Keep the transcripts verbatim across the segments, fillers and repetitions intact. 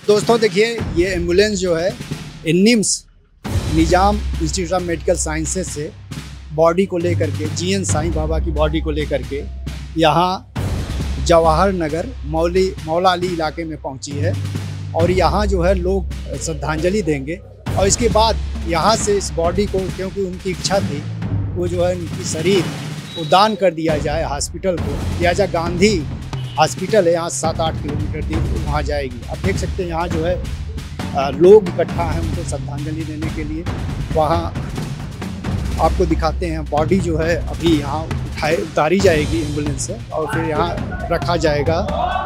दोस्तों देखिए, ये एम्बुलेंस जो है NIMS Nizam institute of medical sciences से बॉडी को लेकर के जीएन साईं बाबा की बॉडी को लेकर के यहाँ जवाहर नगर मौली मौला अली इलाके में पहुँची है और यहाँ जो है लोग श्रद्धांजलि देंगे और इसके बाद यहाँ से इस बॉडी को, क्योंकि उनकी इच्छा थी, वो जो है उनकी शरीर को दान कर दिया जाए हॉस्पिटल को, लिहाजा गांधी हॉस्पिटल है यहाँ सात आठ किलोमीटर दूर, वहाँ जाएगी। आप देख सकते हैं यहाँ जो है आ, लोग इकट्ठा हैं उनको श्रद्धांजलि देने के लिए। वहाँ आपको दिखाते हैं बॉडी जो है अभी यहाँ उठाए उतारी जाएगी एम्बुलेंस से और फिर यहाँ रखा जाएगा।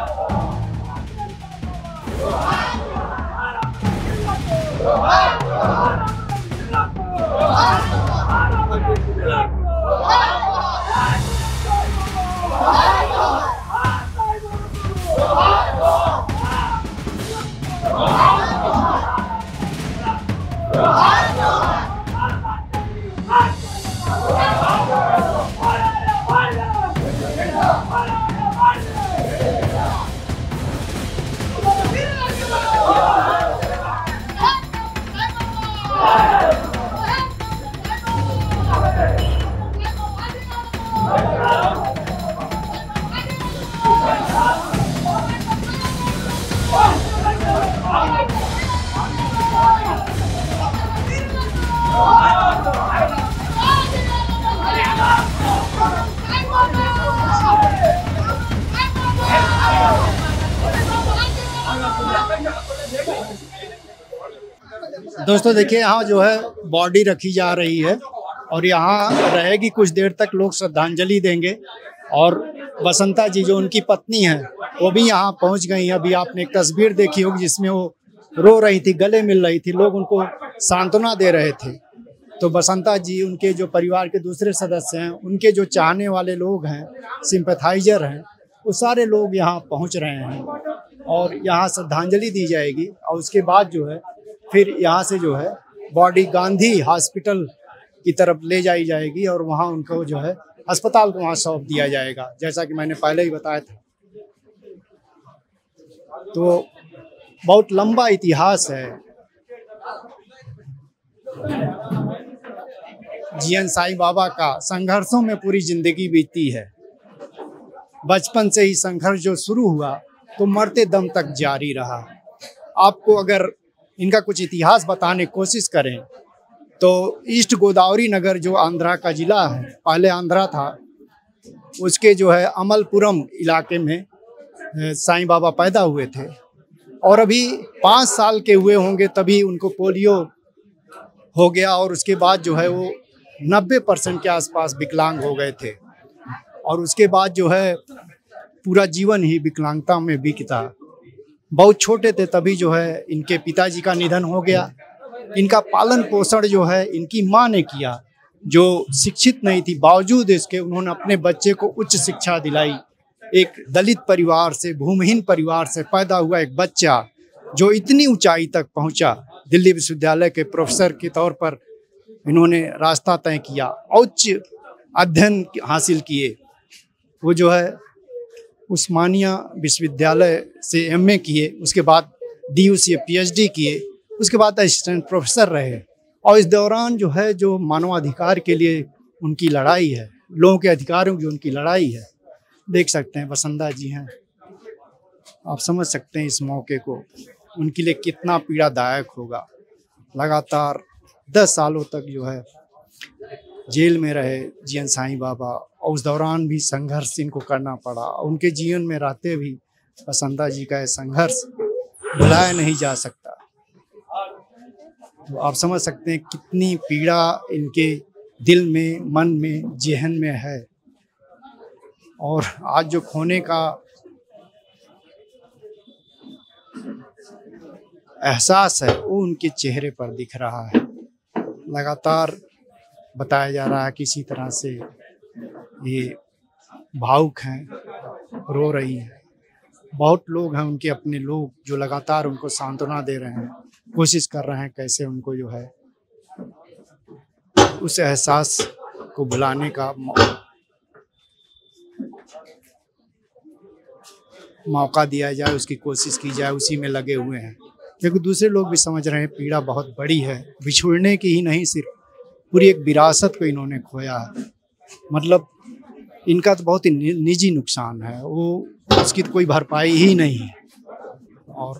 दोस्तों देखिए, यहाँ जो है बॉडी रखी जा रही है और यहाँ रहेगी कुछ देर तक, लोग श्रद्धांजलि देंगे। और बसंता जी जो उनकी पत्नी हैं वो भी यहाँ पहुँच गई हैं। अभी आपने एक तस्वीर देखी होगी जिसमें वो रो रही थी, गले मिल रही थी, लोग उनको सांत्वना दे रहे थे। तो बसंता जी, उनके जो परिवार के दूसरे सदस्य हैं, उनके जो चाहने वाले लोग हैं, सिंपैथाइजर हैं, वो सारे लोग यहाँ पहुँच रहे हैं और यहाँ श्रद्धांजलि दी जाएगी। और उसके बाद जो है फिर यहाँ से जो है बॉडी गांधी हॉस्पिटल की तरफ ले जाई जाएगी और वहाँ उनको जो है अस्पताल को वहाँ सौंप दिया जाएगा, जैसा कि मैंने पहले ही बताया था। तो बहुत लंबा इतिहास है जीएन साईं बाबा का। संघर्षों में पूरी जिंदगी बीती है। बचपन से ही संघर्ष जो शुरू हुआ तो मरते दम तक जारी रहा। आपको अगर इनका कुछ इतिहास बताने की कोशिश करें तो ईस्ट गोदावरी नगर जो आंध्रा का जिला है, पहले आंध्रा था, उसके जो है अमलपुरम इलाके में साईं बाबा पैदा हुए थे और अभी पाँच साल के हुए होंगे तभी उनको पोलियो हो गया और उसके बाद जो है वो नब्बे परसेंट के आसपास विकलांग हो गए थे और उसके बाद जो है पूरा जीवन ही विकलांगता में बीता। बहुत छोटे थे तभी जो है इनके पिताजी का निधन हो गया। इनका पालन पोषण जो है इनकी माँ ने किया, जो शिक्षित नहीं थी, बावजूद इसके उन्होंने अपने बच्चे को उच्च शिक्षा दिलाई। एक दलित परिवार से, भूमिहीन परिवार से पैदा हुआ एक बच्चा जो इतनी ऊंचाई तक पहुंचा, दिल्ली विश्वविद्यालय के प्रोफेसर के तौर पर इन्होंने रास्ता तय किया, उच्च अध्ययन हासिल किए। वो जो है उस्मानिया विश्वविद्यालय से एमए किए, उसके बाद डीयू से पीएचडी किए, उसके बाद असिस्टेंट प्रोफेसर रहे। और इस दौरान जो है जो मानवाधिकार के लिए उनकी लड़ाई है, लोगों के अधिकारों की उनकी लड़ाई है, देख सकते हैं बसंता जी हैं। आप समझ सकते हैं इस मौके को उनके लिए कितना पीड़ादायक होगा। लगातार दस सालों तक जो है जेल में रहे जीएन साईं बाबा और उस दौरान भी संघर्ष इनको करना पड़ा। उनके जीवन में रहते भी बसंता जी का संघर्ष भुलाया नहीं जा सकता। तो आप समझ सकते हैं कितनी पीड़ा इनके दिल में, मन में, जेहन में है। और आज जो खोने का एहसास है वो उनके चेहरे पर दिख रहा है। लगातार बताया जा रहा है कि किसी तरह से ये भावुक हैं, रो रही हैं। बहुत लोग हैं उनके अपने लोग जो लगातार उनको सांत्वना दे रहे हैं, कोशिश कर रहे हैं कैसे उनको जो है उस एहसास को भुलाने का मौका दिया जाए, उसकी कोशिश की जाए, उसी में लगे हुए हैं। क्योंकि दूसरे लोग भी समझ रहे हैं पीड़ा बहुत बड़ी है, बिछुड़ने की ही नहीं, सिर्फ पूरी एक विरासत को इन्होंने खोया है। मतलब इनका तो बहुत ही निजी नुकसान है, वो उसकी तो कोई भरपाई ही नहीं है। और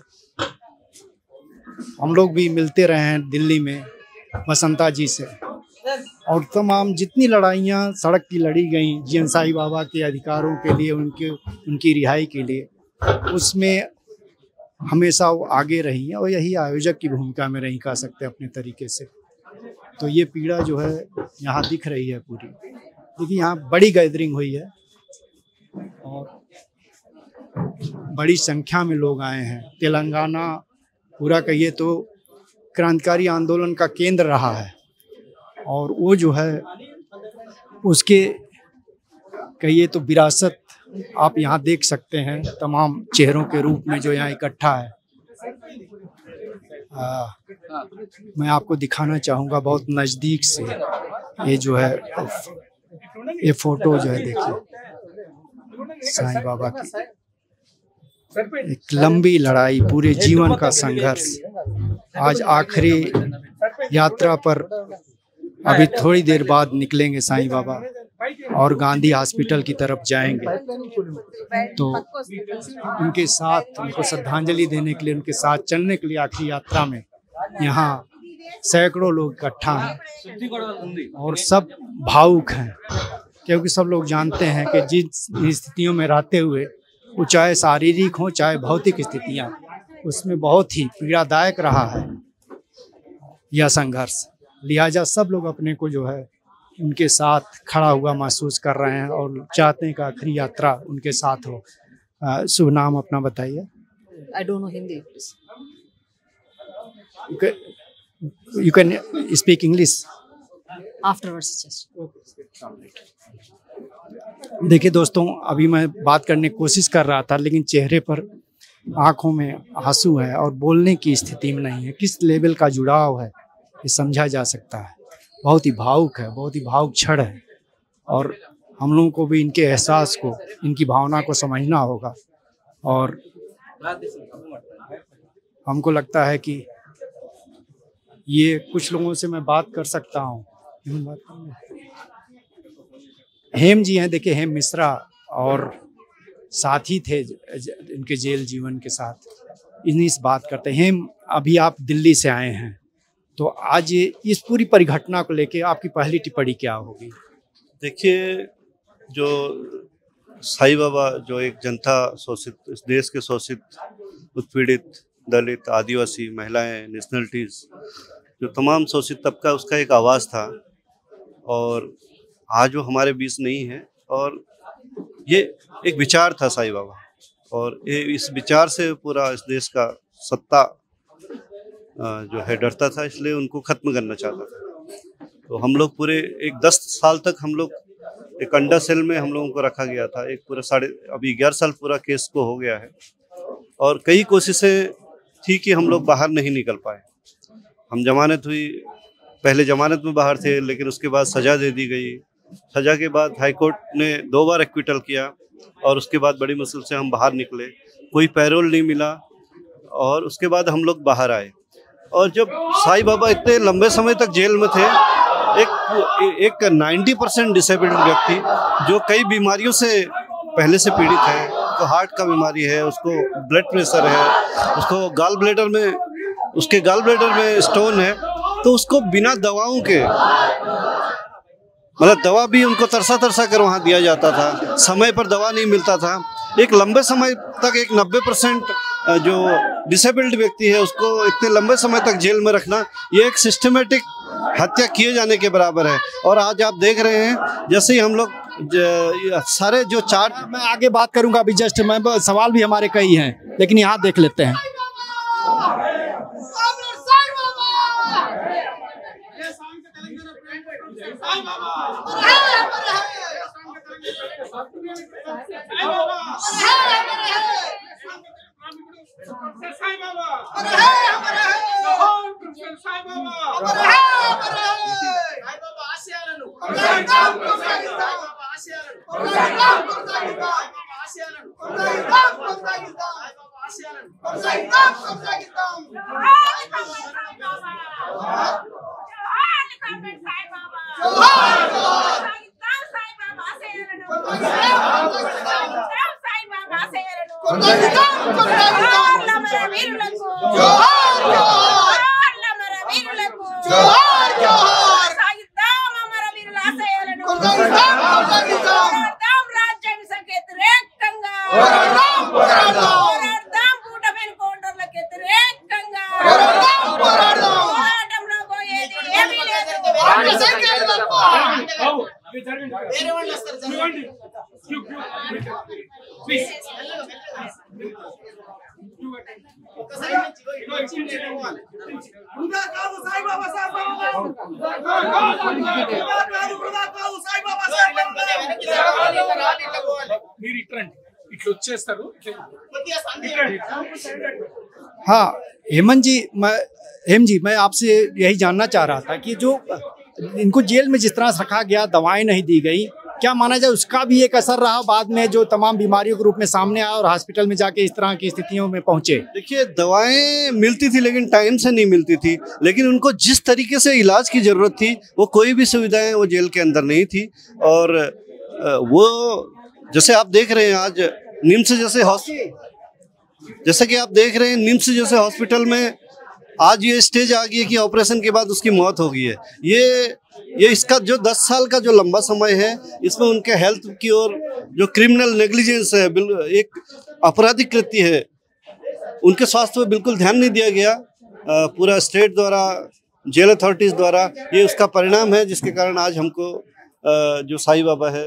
हम लोग भी मिलते रहे हैं दिल्ली में बसंता जी से, और तमाम जितनी लड़ाइयाँ सड़क की लड़ी गई जीएन साईं बाबा के अधिकारों के लिए, उनके उनकी रिहाई के लिए, उसमें हमेशा वो आगे रही हैं और यही आयोजक की भूमिका में रही, कह सकते हैं अपने तरीके से। तो ये पीड़ा जो है यहाँ दिख रही है पूरी। देखिए यहाँ बड़ी गैदरिंग हुई है और बड़ी संख्या में लोग आए हैं। तेलंगाना पूरा कहिए तो क्रांतिकारी आंदोलन का केंद्र रहा है, और वो जो है उसके कहिए तो विरासत आप यहाँ देख सकते हैं तमाम चेहरों के रूप में जो यहाँ इकट्ठा है। आ, मैं आपको दिखाना चाहूँगा बहुत नज़दीक से, ये जो है ये फोटो जो है देखिए साईं बाबा की एक लंबी लड़ाई, पूरे जीवन का संघर्ष। आज आखिरी यात्रा पर अभी थोड़ी देर बाद निकलेंगे साईं बाबा और गांधी हॉस्पिटल की तरफ जाएंगे। तो उनके साथ उनको श्रद्धांजलि देने के लिए, उनके साथ चलने के लिए आखिरी यात्रा में यहाँ सैकड़ों लोग इकट्ठा हैं और सब भावुक हैं, क्योंकि सब लोग जानते हैं कि जिन स्थितियों में रहते हुए, वो चाहे शारीरिक हो चाहे भौतिक स्थितियाँ, उसमें बहुत ही पीड़ादायक रहा है यह संघर्ष। लिहाजा सब लोग अपने को जो है उनके साथ खड़ा हुआ महसूस कर रहे हैं और चाहते हैं कि आखिरी यात्रा उनके साथ हो। शुभ नाम अपना बताइए। I don't know Hindi, please. You can, you can speak English. Afterwards, just. देखिए दोस्तों, अभी मैं बात करने की कोशिश कर रहा था, लेकिन चेहरे पर आंखों में आंसू है और बोलने की स्थिति में नहीं है। किस लेवल का जुड़ाव है ये समझा जा सकता है। बहुत ही भावुक है, बहुत ही भावुक क्षण है, और हम लोगों को भी इनके एहसास को, इनकी भावना को समझना होगा। और हमको लगता है कि ये कुछ लोगों से मैं बात कर सकता हूँ। हेम जी हैं, देखिए हेम मिश्रा, और साथी थे इनके जेल जीवन के साथ, इन्हीं से बात करते हैं। हेम, अभी आप दिल्ली से आए हैं, तो आज इस पूरी परिघटना को लेके आपकी पहली टिप्पणी क्या होगी? देखिए, जो साईं बाबा जो एक जनता शोषित, इस देश के शोषित, उत्पीड़ित, दलित, आदिवासी, महिलाएं, नेशनलिटीज़, जो तमाम शोषित तबका, उसका एक आवाज़ था, और आज वो हमारे बीच नहीं है। और ये एक विचार था साईं बाबा, और ये इस विचार से पूरा इस देश का सत्ता जो है डरता था, इसलिए उनको ख़त्म करना चाहता था। तो हम लोग पूरे एक दस साल तक हम लोग एक अंडर सेल में हम लोगों को रखा गया था। एक पूरा साढ़े अभी ग्यारह साल पूरा केस को हो गया है, और कई कोशिशें थी कि हम लोग बाहर नहीं निकल पाए। हम जमानत हुई, पहले जमानत में बाहर थे, लेकिन उसके बाद सज़ा दे दी गई। सज़ा के बाद हाई कोर्ट ने दो बार एक्विटल किया, और उसके बाद बड़ी मुश्किल से हम बाहर निकले। कोई पैरोल नहीं मिला, और उसके बाद हम लोग बाहर आए। और जब साईं बाबा इतने लंबे समय तक जेल में थे, एक एक नब्बे परसेंट डिसेबल्ड व्यक्ति जो कई बीमारियों से पहले से पीड़ित है, तो हार्ट का बीमारी है, उसको ब्लड प्रेशर है, उसको गाल ब्लैडर में उसके गाल ब्लैडर में स्टोन है, तो उसको बिना दवाओं के, मतलब दवा भी उनको तरसा तरसा कर वहाँ दिया जाता था, समय पर दवा नहीं मिलता था। एक लंबे समय तक एक नब्बे परसेंट जो डिसेबल्ड व्यक्ति है उसको इतने लंबे समय तक जेल में रखना, ये एक सिस्टमेटिक हत्या किए जाने के बराबर है। और आज आप देख रहे हैं, जैसे ही हम लोग सारे जो चार्ट, मैं आगे बात करूंगा, अभी जस्ट मैं सवाल भी हमारे कई हैं, लेकिन यहाँ देख लेते हैं। हाँ हेमंत जी, मैं हेम जी मैं आपसे यही जानना चाह रहा था कि जो इनको जेल में जिस तरह से रखा गया, दवाएं नहीं दी गई, क्या माना जाए उसका भी एक असर रहा बाद में जो तमाम बीमारियों के रूप में सामने आया और हॉस्पिटल में जाके इस तरह की स्थितियों में पहुंचे? देखिए, दवाएं मिलती थी लेकिन टाइम से नहीं मिलती थी, लेकिन उनको जिस तरीके से इलाज की जरूरत थी वो कोई भी सुविधाएं वो जेल के अंदर नहीं थी। और वो जैसे आप देख रहे हैं आज निम्स जैसे हॉस्पिटल, जैसे कि आप देख रहे हैं निम्स जैसे हॉस्पिटल में आज ये स्टेज आ गई है कि ऑपरेशन के बाद उसकी मौत हो गई है। ये ये इसका जो दस साल का जो लंबा समय है, इसमें उनके हेल्थ की ओर जो क्रिमिनल नेग्लिजेंस है, एक आपराधिक कृत्य है, उनके स्वास्थ्य पे बिल्कुल ध्यान नहीं दिया गया पूरा स्टेट द्वारा, जेल अथॉरिटीज द्वारा। ये उसका परिणाम है जिसके कारण आज हमको जो साईं बाबा है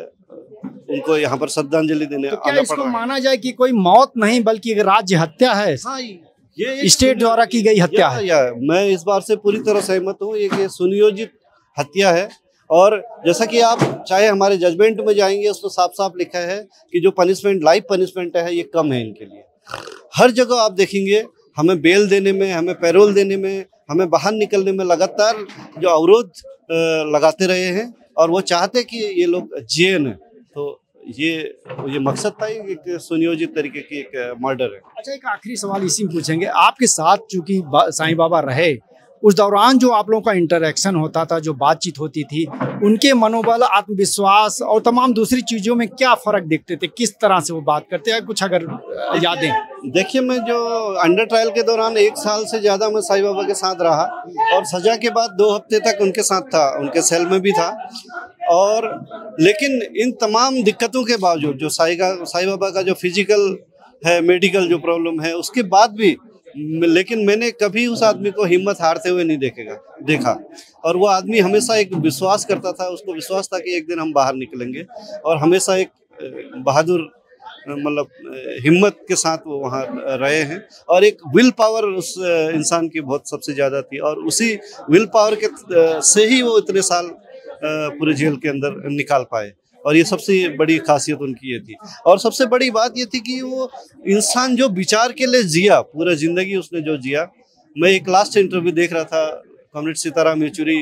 उनको यहाँ पर श्रद्धांजलि देने तो क्या इसको माना जाए कि कोई मौत नहीं बल्कि एक राज्य हत्या है? हाँ, ये स्टेट द्वारा की गई हत्या है। या, मैं इस बार से पूरी तरह सहमत हूँ। ये सुनियोजित हत्या है। और जैसा कि आप चाहे हमारे जजमेंट में जाएंगे उसमें साफ साफ लिखा है कि जो पनिशमेंट लाइफ पनिशमेंट है ये कम है इनके लिए। हर जगह आप देखेंगे हमें बेल देने में, हमें पैरोल देने में, हमें बाहर निकलने में लगातार जो अवरोध लगाते रहे हैं और वो चाहते कि ये लोग जिए न। तो ये ये मकसद था, एक सुनियोजित तरीके की एक मर्डर है। अच्छा, एक आखिरी सवाल इसी में पूछेंगे, आपके साथ चूंकि साईं बाबा रहे, उस दौरान जो आप लोगों का इंटरेक्शन होता था, जो बातचीत होती थी, उनके मनोबल, आत्मविश्वास और तमाम दूसरी चीजों में क्या फर्क देखते थे? किस तरह से वो बात करते हैं, कुछ अगर यादें? देखिए, मैं जो अंडर ट्रायल के दौरान एक साल से ज्यादा मैं साईं बाबा के साथ रहा और सजा के बाद दो हफ्ते तक उनके साथ था, उनके सेल में भी था। और लेकिन इन तमाम दिक्कतों के बावजूद जो साईं का साईं बाबा का जो फिजिकल है, मेडिकल जो प्रॉब्लम है, उसके बाद भी लेकिन मैंने कभी उस आदमी को हिम्मत हारते हुए नहीं देखेगा देखा। और वो आदमी हमेशा एक विश्वास करता था, उसको विश्वास था कि एक दिन हम बाहर निकलेंगे, और हमेशा एक बहादुर मतलब हिम्मत के साथ वो वहाँ रहे हैं। और एक विल पावर उस इंसान की बहुत सबसे ज़्यादा थी, और उसी विल पावर के से ही वो इतने साल पूरे जेल के अंदर निकाल पाए। और ये सबसे बड़ी खासियत उनकी ये थी। और सबसे बड़ी बात ये थी कि वो इंसान जो विचार के लिए जिया, पूरा ज़िंदगी उसने जो जिया। मैं एक लास्ट इंटरव्यू देख रहा था, कॉमरेड सीताराम येचुरी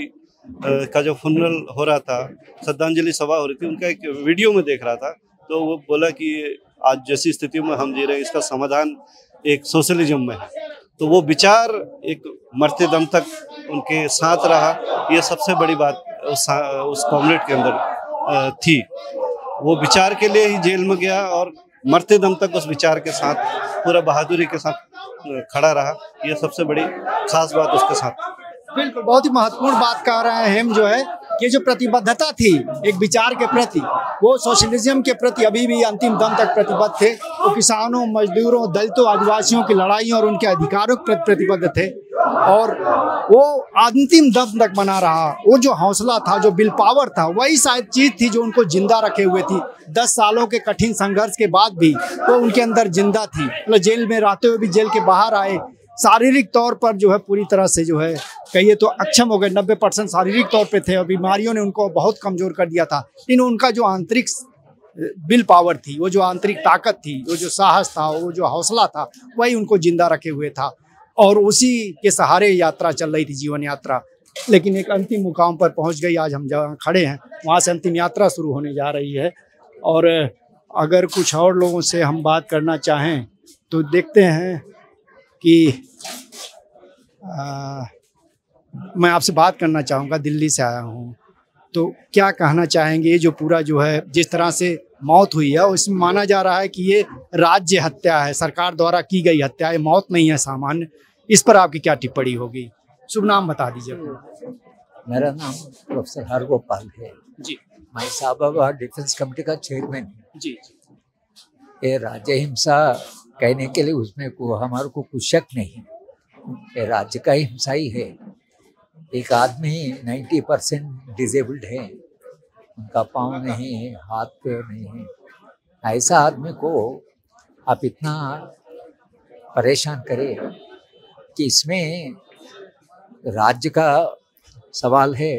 का जो फनरल हो रहा था, श्रद्धांजलि सभा हो रही थी, उनका एक वीडियो में देख रहा था। तो वो बोला कि आज जैसी स्थितियों में हम जी रहे हैं, इसका समाधान एक सोशलिज्म में है। तो वो विचार एक मरते दम तक उनके साथ रहा। ये सबसे बड़ी बात उस उस कॉमरेड के अंदर थी। वो विचार के लिए ही जेल में गया और मरते दम तक उस विचार के साथ पूरा बहादुरी के साथ खड़ा रहा। ये सबसे बड़ी खास बात उसके साथ। बिल्कुल, बहुत ही महत्वपूर्ण बात कह रहे हैं हम, जो है कि जो प्रतिबद्धता थी एक विचार के प्रति, वो सोशलिज्म के प्रति अभी भी अंतिम दम तक प्रतिबद्ध थे। वो किसानों, मजदूरों, दलितों, आदिवासियों की लड़ाइयों और उनके अधिकारों के प्रति प्रतिबद्ध थे, और वो अंतिम दम तक बना रहा। वो जो हौसला था, जो विल पावर था, वही शायद चीज थी जो उनको जिंदा रखे हुए थी। दस सालों के कठिन संघर्ष के बाद भी वो उनके अंदर जिंदा थी। मतलब जेल में रहते हुए भी जेल के बाहर आए, शारीरिक तौर पर जो है पूरी तरह से जो है कहिए तो अक्षम हो गए। नब्बे परसेंट शारीरिक तौर पे थे और बीमारियों ने उनको बहुत कमजोर कर दिया था। लेकिन उनका जो आंतरिक विल पावर थी, वो जो आंतरिक ताकत थी, वो जो साहस था, वो जो हौसला था, वही उनको जिंदा रखे हुए था। और उसी के सहारे यात्रा चल रही थी, जीवन यात्रा। लेकिन एक अंतिम मुकाम पर पहुंच गई। आज हम जहाँ खड़े हैं वहाँ से अंतिम यात्रा शुरू होने जा रही है। और अगर कुछ और लोगों से हम बात करना चाहें तो देखते हैं कि आ, मैं आपसे बात करना चाहूँगा, दिल्ली से आया हूँ, तो क्या कहना चाहेंगे? ये जो पूरा जो है जिस तरह से मौत हुई है उसमें माना जा रहा है कि ये राज्य हत्या है, सरकार द्वारा की गई हत्या है, मौत नहीं है सामान्य। इस पर आपकी क्या टिप्पणी होगी? शुभ नाम बता दीजिए। मेरा नाम प्रोफेसर हरगोपाल है जी मैं साहबाबाद डिफेंस कमेटी का चेयरमैन हूँ। जी ये राज्य हिंसा कहने के लिए उसमें को हमारे को कुछ शक नहीं, ये राज्य का हिंसा ही है। एक आदमी नब्बे परसेंट डिसेबल्ड है, उनका पाँव नहीं है, हाथ पैर नहीं है, ऐसा आदमी को आप इतना परेशान करें कि इसमें राज्य का सवाल है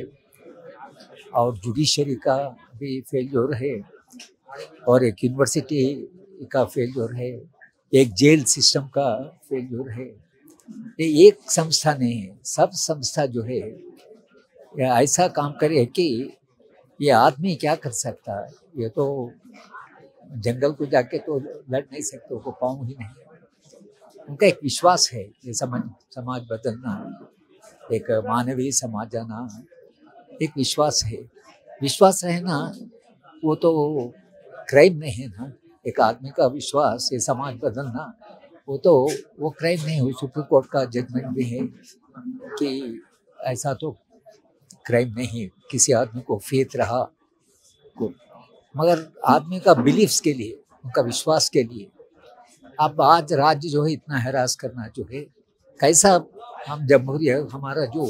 और जुडिशरी का भी फेल्योर है और एक यूनिवर्सिटी का फेल्योर है, एक जेल सिस्टम का फेल्योर है। ये एक संस्था नहीं है, सब संस्था जो है ये ऐसा काम करे कि ये आदमी क्या कर सकता है। ये तो जंगल को जाके तो लड़ नहीं सकते, उनको पाँव ही नहीं। उनका एक विश्वास है ये समाज समाज बदलना, एक मानवीय समाज आना, एक विश्वास है। विश्वास रहना वो तो क्राइम नहीं है ना, एक आदमी का विश्वास ये समाज बदलना वो तो वो क्राइम नहीं हुई। सुप्रीम कोर्ट का जजमेंट भी है कि ऐसा तो क्राइम नहीं, किसी आदमी को फेथ रहा को, मगर आदमी का बिलीफ्स के लिए, उनका विश्वास के लिए अब आज राज्य जो है इतना हैरास करना जो है, कैसा हम जमहूरियत हमारा जो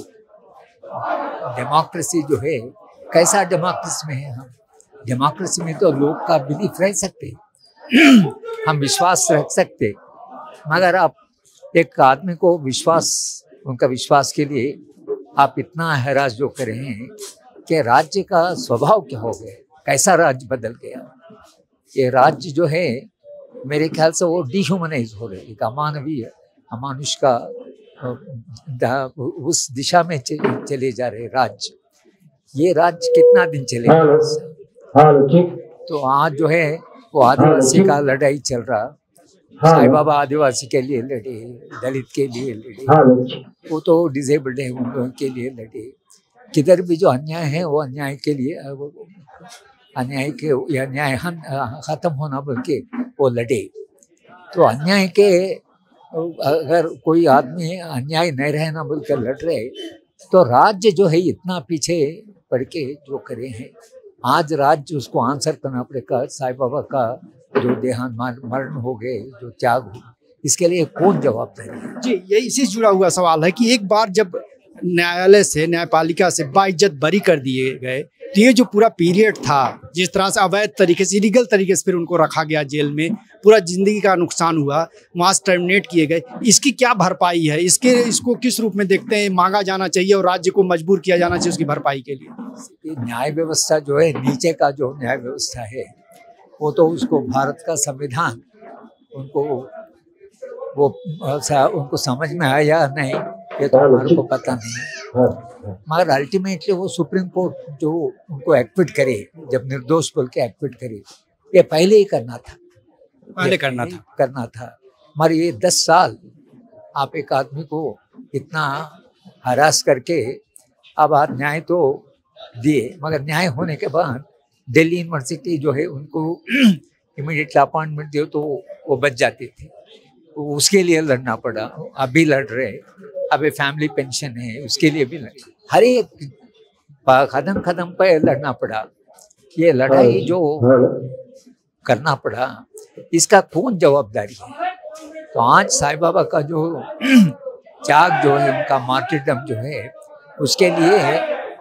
डेमोक्रेसी जो है, कैसा डेमोक्रेसी में है हम? डेमोक्रेसी में तो लोग का बिलीफ रह सकते, हम विश्वास रख सकते, मगर आप एक आदमी को विश्वास, उनका विश्वास के लिए आप इतना हैरास जो कर रहे हैं कि राज्य का स्वभाव क्या हो गया, कैसा राज्य बदल गया। ये राज्य जो है मेरे ख्याल से वो डिह्यूमनाइज हो रहे, एक अमानवीय अमानुष का उस दिशा में चले जा रहे राज्य। ये राज्य कितना दिन चलेगा? तो आज जो है वो आदिवासी का लड़ाई चल रहा, साईं बाबा आदिवासी के लिए लड़े, दलित के लिए लड़े, वो तो डिसेबल्ड है उन लोगों के लिए लड़े। किधर भी जो अन्याय है वो अन्याय के लिए, अन्याय के अन्याय खत्म होना बोल के वो लड़े। तो अन्याय के अगर कोई आदमी अन्याय नहीं रहना बोल कर लड़ रहे, तो राज्य जो है इतना पीछे पड़ के जो करे हैं, आज राज्य उसको आंसर करना पड़ेगा। साईं बाबा का जो देहांत मरण हो गए, जो त्याग हो, इसके लिए कौन जवाबदारी है? जी, ये इसी से जुड़ा हुआ सवाल है कि एक बार जब न्यायालय से, न्यायपालिका से बाइज्जत बरी कर दिए गए, तो ये जो पूरा पीरियड था, जिस तरह से अवैध तरीके से, इलीगल तरीके से फिर उनको रखा गया जेल में, पूरा जिंदगी का नुकसान हुआ, वहाँ से टर्मिनेट किए गए, इसकी क्या भरपाई है? इसके इसको किस रूप में देखते हैं? मांगा जाना चाहिए और राज्य को मजबूर किया जाना चाहिए उसकी भरपाई के लिए? न्याय व्यवस्था जो है, नीचे का जो न्याय व्यवस्था है, वो तो उसको भारत का संविधान उनको वो उनको समझ में आया नहीं, ये तो हमारे को पता नहीं, मगर अल्टीमेटली वो सुप्रीम कोर्ट जो उनको एक्विट करे, जब निर्दोष बोल के एक्विट करे, ये पहले ही करना था, पहले करना था करना था मगर ये दस साल आप एक आदमी को इतना हरास करके अब आप न्याय तो दिए, मगर न्याय होने के बाद दिल्ली यूनिवर्सिटी जो है उनको इमीडिएटली अपॉइंटमेंट दिए तो वो बच जाते थे, उसके लिए लड़ना पड़ा। अभी लड़ रहे, अभी फैमिली पेंशन है उसके लिए भी लड़, हर एक कदम कदम पे लड़ना पड़ा। ये लड़ाई जो करना पड़ा, इसका कौन जवाबदारी है? तो आज साईं बाबा का जो त्याग जो है, उनका मार्टिरडम जो है, उसके लिए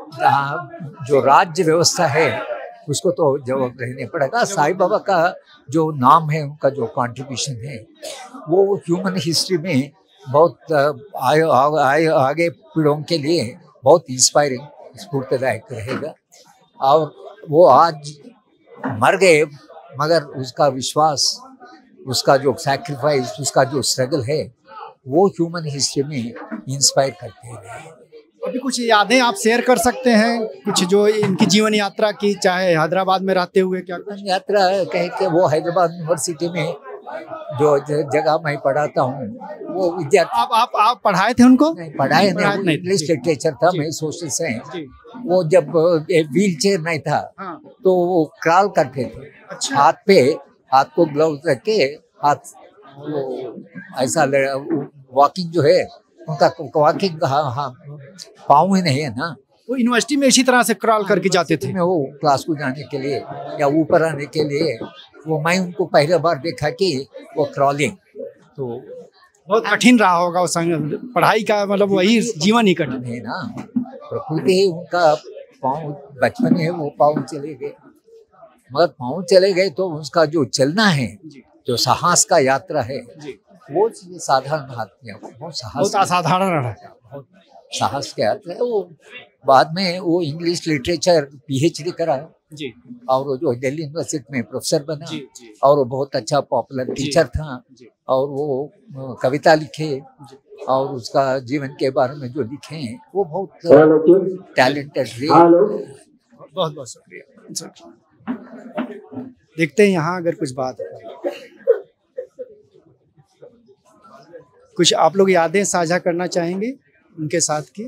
जो राज्य व्यवस्था है उसको तो जवाब रहने पड़ेगा। साईं बाबा का जो नाम है, उनका जो कंट्रीब्यूशन है, वो ह्यूमन हिस्ट्री में बहुत आए, आए, आगे पीढ़ियों के लिए बहुत इंस्पायरिंग, स्फूर्तिदायक रहेगा। और वो आज मर गए, मगर उसका विश्वास, उसका जो सैक्रिफाइस, उसका जो स्ट्रगल है, वो ह्यूमन हिस्ट्री में इंस्पायर करते रहे। अभी कुछ यादें आप शेयर कर सकते हैं, कुछ जो इनकी जीवन यात्रा की, चाहे हैदराबाद में रहते हुए? क्या यात्रा कहे कि वो हैदराबाद यूनिवर्सिटी में जो ज- जगह मैं पढ़ाता हूँ वो विद्यार्थी आप आप आप पढ़ाए थे उनको? नहीं पढ़ाए पढ़ाए नहीं, नहीं। इंग्लिश जी। लिटरेचर था, जी। मैं सोशल साइंस। जी। वो जब व्हील चेयर नहीं था हाँ। तो वो क्रॉल करते थे, अच्छा। हाथ पे हाथ को ग्लव्स रख के हाथ वो ऐसा वॉकिंग जो है उनका वॉकिंग, हाँ हाँ पाँव ही नहीं है ना, वो यूनिवर्सिटी में इसी तरह से क्रॉल करके जाते थे। में वो क्लास को जाने के लिए या ऊपर आने के लिए, वो मैं उनको पहली बार देखा कि वो क्रॉलिंग, तो बहुत कठिन रहा होगा उस संग- पढ़ाई का, मतलब वही जीवन ही कठिन। है ना, प्रकृति ही उनका पाँव बचपन है वो पाँव चले गए, मगर पाँव चले गए तो उसका जो चलना है, जो साहस का यात्रा है, वो साधारण आदमी है, बहुत साहस बहुत असाधारण है। साहस की यात्रा है वो। बाद में वो इंग्लिश लिटरेचर पीएचडी करा जी और वो जो दिल्ली यूनिवर्सिटी में प्रोफेसर बना, जी जी और वो बहुत अच्छा पॉपुलर टीचर था, जी। और वो अ, कविता लिखे और उसका जीवन के बारे में जो लिखे हैं वो बहुत टैलेंटेड थे। बहुत बहुत शुक्रिया। देखते हैं यहाँ अगर कुछ बात है, कुछ आप लोग यादें साझा करना चाहेंगे उनके साथ की?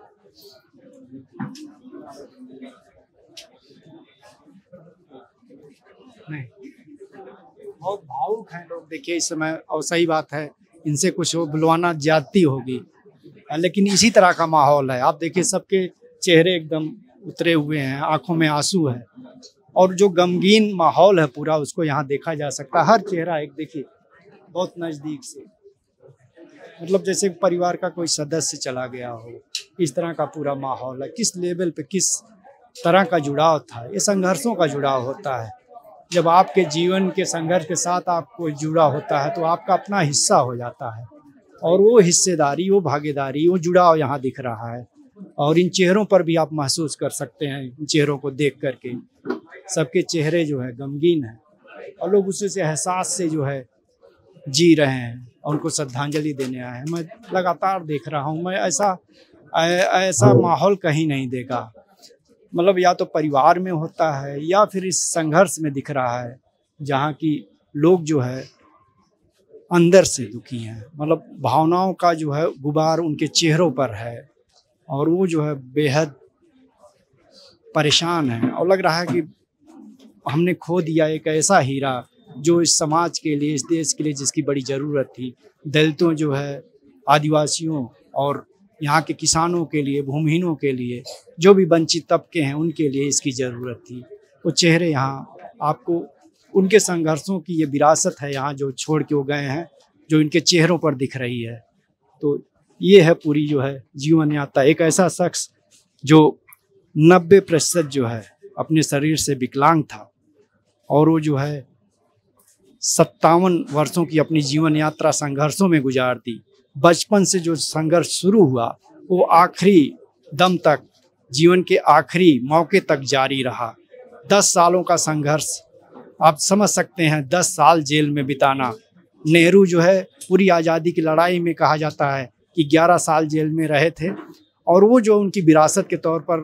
नहीं, बहुत भावुक हैं लोग, देखिए इस समय, और सही बात है, इनसे कुछ हो बुलवाना ज्यादती होगी, लेकिन इसी तरह का माहौल है। आप देखिए सबके चेहरे एकदम उतरे हुए हैं, आंखों में आंसू है, और जो गमगीन माहौल है पूरा, उसको यहाँ देखा जा सकता है। हर चेहरा एक देखिए बहुत नज़दीक से, मतलब जैसे परिवार का कोई सदस्य चला गया हो, इस तरह का पूरा माहौल है। किस लेवल पे किस तरह का जुड़ाव था, ये संघर्षों का जुड़ाव होता है। जब आपके जीवन के संघर्ष के साथ आपको जुड़ा होता है तो आपका अपना हिस्सा हो जाता है, और वो हिस्सेदारी, वो भागीदारी, वो जुड़ाव यहाँ दिख रहा है। और इन चेहरों पर भी आप महसूस कर सकते हैं, इन चेहरों को देख करके सबके चेहरे जो है गमगीन हैं, और लोग उसी से एहसास से जो है जी रहे हैं और उनको श्रद्धांजलि देने आए हैं। मैं लगातार देख रहा हूँ, मैं ऐसा ऐसा माहौल कहीं नहीं देखा, मतलब या तो परिवार में होता है या फिर इस संघर्ष में दिख रहा है, जहाँ की लोग जो है अंदर से दुखी हैं, मतलब भावनाओं का जो है गुबार उनके चेहरों पर है, और वो जो है बेहद परेशान है, और लग रहा है कि हमने खो दिया एक ऐसा हीरा जो इस समाज के लिए, इस देश के लिए जिसकी बड़ी ज़रूरत थी। दलितों जो है, आदिवासियों और यहाँ के किसानों के लिए, भूमिहीनों के लिए, जो भी वंचित तबके हैं उनके लिए इसकी ज़रूरत थी। वो चेहरे यहाँ आपको, उनके संघर्षों की ये विरासत है यहाँ जो छोड़ के वो गए हैं, जो इनके चेहरों पर दिख रही है। तो ये है पूरी जो है जीवन यात्रा। एक ऐसा शख्स जो नब्बे प्रतिशत जो है अपने शरीर से विकलांग था, और वो जो है सत्तावन वर्षों की अपनी जीवन यात्रा संघर्षों में गुजार दी। बचपन से जो संघर्ष शुरू हुआ वो आखिरी दम तक, जीवन के आखिरी मौके तक जारी रहा। दस सालों का संघर्ष, आप समझ सकते हैं, दस साल जेल में बिताना। नेहरू जो है पूरी आज़ादी की लड़ाई में कहा जाता है कि ग्यारह साल जेल में रहे थे, और वो जो उनकी विरासत के तौर पर,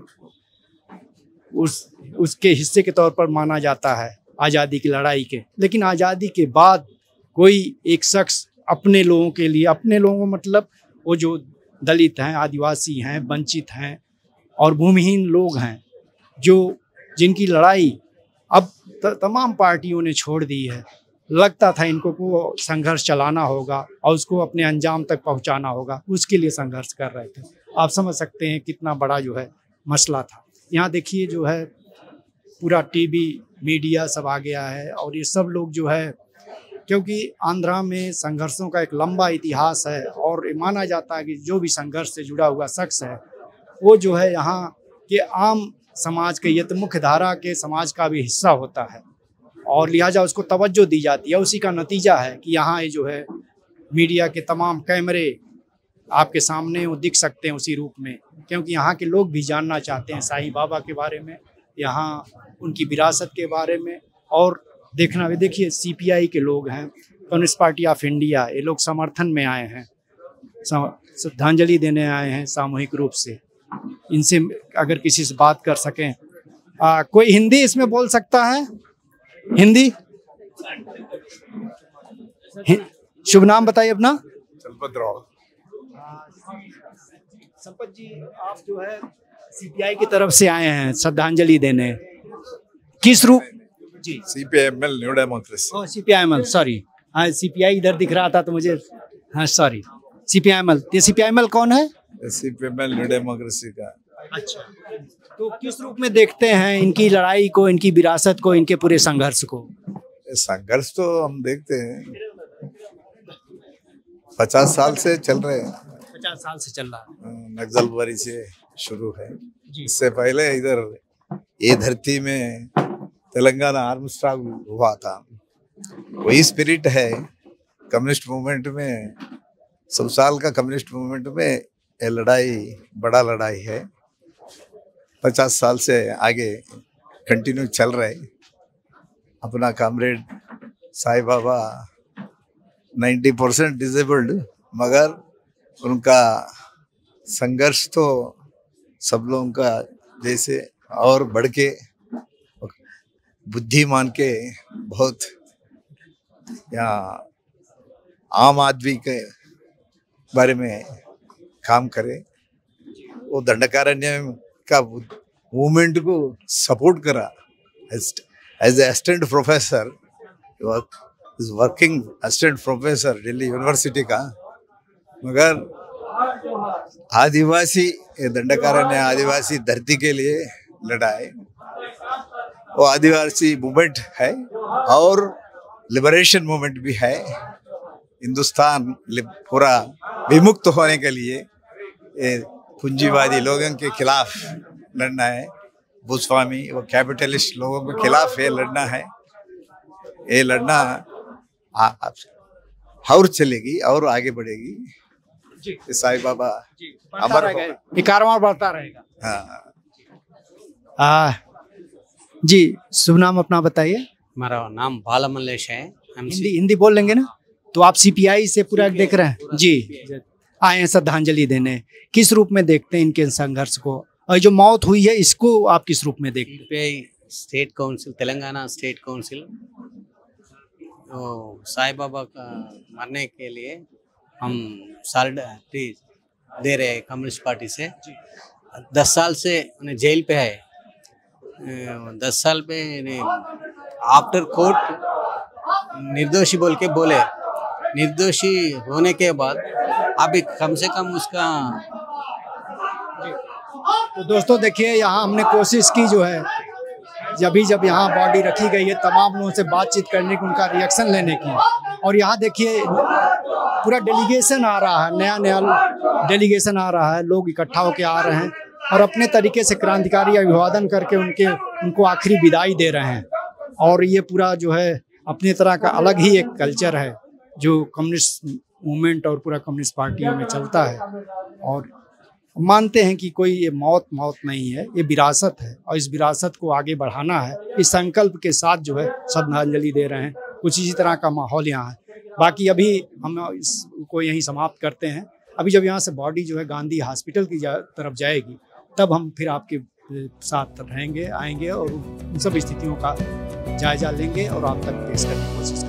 उस उसके हिस्से के तौर पर माना जाता है आज़ादी की लड़ाई के। लेकिन आज़ादी के बाद कोई एक शख्स अपने लोगों के लिए, अपने लोगों मतलब वो जो दलित हैं, आदिवासी हैं, वंचित हैं और भूमिहीन लोग हैं, जो जिनकी लड़ाई अब तमाम पार्टियों ने छोड़ दी है। लगता था इनको को संघर्ष चलाना होगा और उसको अपने अंजाम तक पहुंचाना होगा, उसके लिए संघर्ष कर रहे थे। आप समझ सकते हैं कितना बड़ा जो है मसला था। यहाँ देखिए जो है पूरा टीवी मीडिया सब आ गया है, और ये सब लोग जो है, क्योंकि आंध्रा में संघर्षों का एक लंबा इतिहास है, और माना जाता है कि जो भी संघर्ष से जुड़ा हुआ शख्स है वो जो है यहाँ के आम समाज के, ये तो मुख्य धारा के समाज का भी हिस्सा होता है, और लिहाजा उसको तवज्जो दी जाती है। उसी का नतीजा है कि यहाँ ये जो है मीडिया के तमाम कैमरे आपके सामने वो दिख सकते हैं उसी रूप में, क्योंकि यहाँ के लोग भी जानना चाहते हैं साईं बाबा के बारे में, यहाँ उनकी विरासत के बारे में। और देखना भी, देखिए सीपीआई के लोग हैं, कम्युनिस्ट पार्टी ऑफ इंडिया, ये लोग समर्थन में आए हैं, श्रद्धांजलि देने आए हैं सामूहिक रूप से। इनसे अगर किसी से बात कर सकें, आ, कोई हिंदी इसमें बोल सकता है? हिंदी हि- शुभ नाम बताइए अपना। चलपत राव। संपत जी, आप जो है सीपीआई की तरफ से आए हैं श्रद्धांजलि देने, किस रूप? जी, सीपीएमएल न्यू डेमोक्रेसी। ओ सीपीआईएमएल, सॉरी, हाँ सीपीआई इधर दिख रहा था तो मुझे, हाँ सॉरी, सीपीआईएमएल। ये सीपीआईएमएल कौन है? सीपीएमएल न्यू डेमोक्रेसी का। अच्छा, तो किस रूप में देखते हैं इनकी लड़ाई को, इनकी विरासत को, इनके पूरे संघर्ष को? संघर्ष तो हम देखते हैं पचास साल से चल रहे हैं। पचास साल से चल रहा है। नक्सलबारी से शुरू है। इससे पहले इधर ये धरती में तेलंगाना आर्म स्ट्रगल हुआ था। वही स्पिरिट है कम्युनिस्ट मूवमेंट में। सौ साल का कम्युनिस्ट मूवमेंट में ये लड़ाई बड़ा लड़ाई है। पचास साल से आगे कंटिन्यू चल रहे। अपना कॉमरेड साईं बाबा नब्बे परसेंट डिसेबल्ड, मगर उनका संघर्ष तो सब लोगों का जैसे और बढ़ के बुद्धिमान के बहुत यहाँ आम आदमी के बारे में काम करे। वो दंडकारण्य का मूवमेंट को सपोर्ट करा। As as assistant professor, is working assistant professor Delhi university का। मगर आदिवासी दंडकारण्य आदिवासी धरती के लिए लड़ा है। वो आदिवासी मूवमेंट है और लिबरेशन मूवमेंट भी है। हिंदुस्तान पूरा विमुक्त होने के लिए पूंजीवादी लोगों के खिलाफ लड़ना है। भूस्वामी वो कैपिटलिस्ट लोगों के खिलाफ ये लड़ना है। ये लड़ना और चलेगी और आगे बढ़ेगी। साईं बाबा अमर ये कारवां बढ़ता रहेगा। हाँ। आ, जी, शुभ नाम अपना बताइए। हमारा नाम बालामल्लेश है। हिंदी हिंदी बोल लेंगे ना? तो आप सीपीआई से पूरा देख रहे हैं जी, आए हैं श्रद्धांजलि देने। किस रूप में देखते हैं इनके संघर्ष को, और जो मौत हुई है इसको आप किस रूप में देखते हैं? CPI state council, Telangana state council तो साईं बाबा का मरने के लिए हम सॉलिडारिटी दे रहे हैं कम्युनिस्ट पार्टी से। दस साल से उन्हें जेल पे है। दस साल पे आफ्टर कोर्ट निर्दोषी बोल के बोले। निर्दोषी होने के बाद अभी कम से कम उसका। तो दोस्तों देखिए, यहाँ हमने कोशिश की जो है, जब भी जब यहाँ बॉडी रखी गई है तमाम लोगों से बातचीत करने की, उनका रिएक्शन लेने की। और यहाँ देखिए पूरा डेलीगेशन आ रहा है, नया नया डेलीगेशन आ रहा है, लोग इकट्ठा होकर आ रहे हैं और अपने तरीके से क्रांतिकारी अभिवादन करके उनके उनको आखिरी विदाई दे रहे हैं। और ये पूरा जो है अपनी तरह का अलग ही एक कल्चर है जो कम्युनिस्ट मूवमेंट और पूरा कम्युनिस्ट पार्टियों में चलता है। और मानते हैं कि कोई ये मौत मौत नहीं है, ये विरासत है और इस विरासत को आगे बढ़ाना है। इस संकल्प के साथ जो है श्रद्धांजलि दे रहे हैं। कुछ इसी तरह का माहौल यहाँ है। बाकी अभी हम इसको यहीं समाप्त करते हैं। अभी जब यहाँ से बॉडी जो है गांधी हॉस्पिटल की जा, तरफ जाएगी, तब हम फिर आपके साथ रहेंगे, आएंगे और उन सब स्थितियों का जायजा लेंगे और आप तक पेश करने की कोशिश करेंगे।